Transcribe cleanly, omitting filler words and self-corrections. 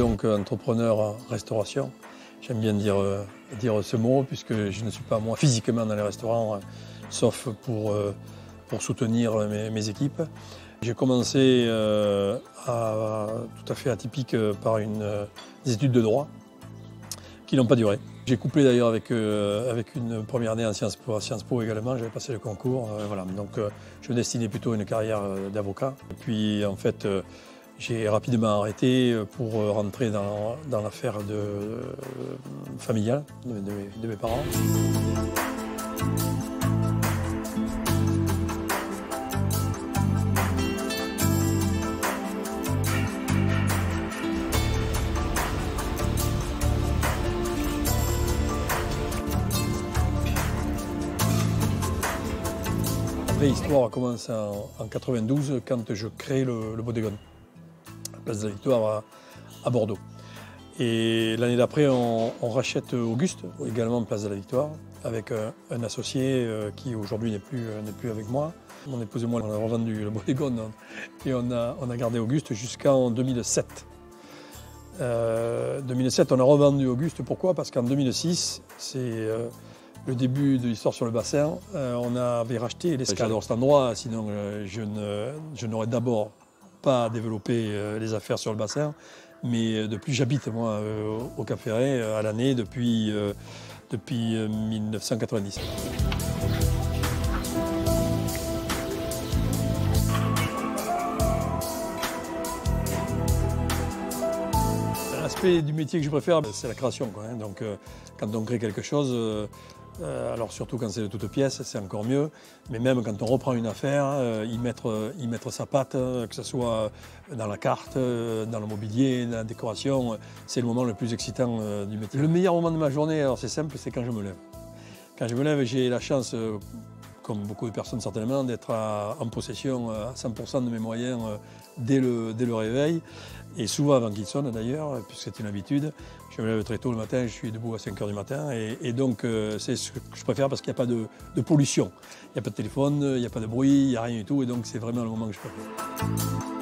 donc entrepreneur en restauration. J'aime bien dire ce mot puisque je ne suis pas moi physiquement dans les restaurants, sauf pour soutenir mes équipes. J'ai commencé tout à fait atypique par des études de droit qui n'ont pas duré. J'ai couplé d'ailleurs avec une première année à Sciences Po également, j'avais passé le concours. Voilà. Donc je me destinais plutôt à une carrière d'avocat. Et puis en fait, j'ai rapidement arrêté pour rentrer dans l'affaire familiale de mes parents. L'histoire commence en 92 quand je crée le Bodegón, la place de la Victoire à Bordeaux. Et l'année d'après, on rachète Auguste, également place de la Victoire, avec un associé qui aujourd'hui n'est plus avec moi. Mon épouse et moi, on a revendu le Bodegón et on a gardé Auguste jusqu'en 2007. 2007, on a revendu Auguste. Pourquoi? Parce qu'en 2006, c'est le début de l'histoire sur le bassin, on avait racheté l'Escale. J'adore cet endroit, sinon je n'aurais d'abord pas développé les affaires sur le bassin. Mais depuis, j'habite moi au Cap Ferret à l'année depuis 1990. L'aspect du métier que je préfère, c'est la création, quoi, hein. Donc, quand on crée quelque chose, alors surtout quand c'est de toutes pièces, c'est encore mieux. Mais même quand on reprend une affaire, y mettre sa patte, que ce soit dans la carte, dans le mobilier, dans la décoration, c'est le moment le plus excitant du métier. Le meilleur moment de ma journée, alors c'est simple, c'est quand je me lève. Quand je me lève, j'ai la chance, comme beaucoup de personnes certainement, d'être en possession à 100% de mes moyens dès le réveil. Et souvent avant qu'il sonne d'ailleurs, puisque c'est une habitude. Je me lève très tôt le matin, je suis debout à 5 h du matin. Et donc c'est ce que je préfère parce qu'il n'y a pas de pollution. Il n'y a pas de téléphone, il n'y a pas de bruit, il n'y a rien du tout. Et donc c'est vraiment le moment que je préfère.